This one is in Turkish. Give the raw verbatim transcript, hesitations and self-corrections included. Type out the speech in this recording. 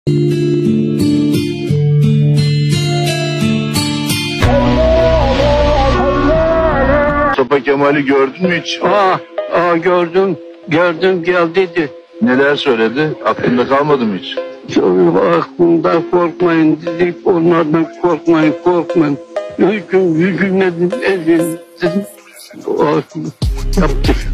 Mustafa Kemal'i gördün mü hiç? Aa, aa gördüm, gördüm geldiydi. Neler söyledi? Aklında kalmadı mı hiç? Aklımdan korkmayın dedik, onlardan korkmayın, korkmayın. Hüküm, hükümledim, edin dedim. O yaptık.